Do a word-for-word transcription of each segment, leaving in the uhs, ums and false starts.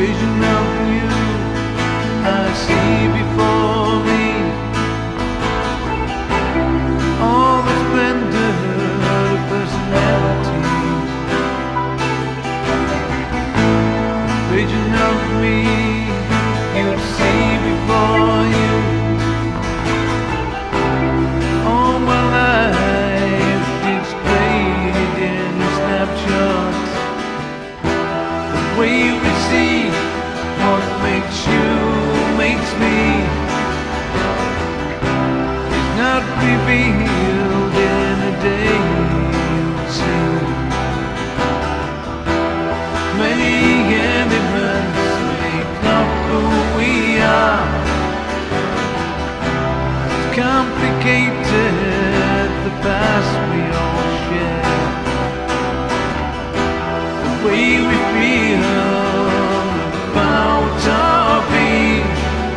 vision of you I see before me. All the splendor of personality. Vision of me you'd see before you. All my life displayed in snapshots. The way we see what makes you makes me is not revealed in a day you'll see. Many elements make up who we are. It's complicated, the past we all share. The way we feel about our being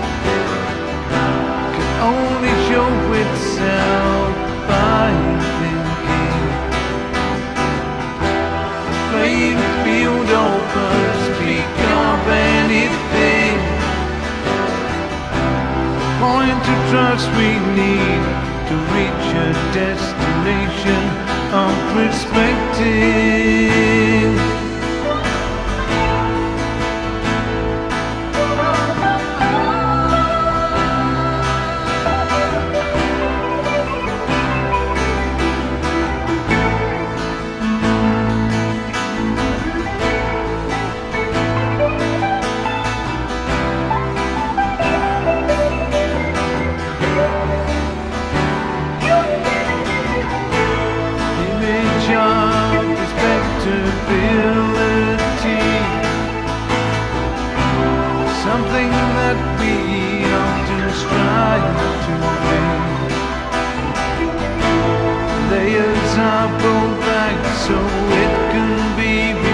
can only show itself by thinking. Playing field open, speak of anything. Point to trust we need to reach a destination of perspective. Something that we often strive to be. Layers are pulled back so it can be